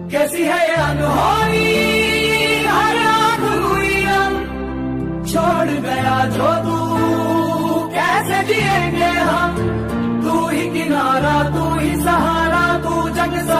कैसी है ये अनहोनी हर आँख हुई हम, छोड़ गया जो तू कैसे जिएंगे हम। तू ही किनारा, तू ही सहारा, तू जग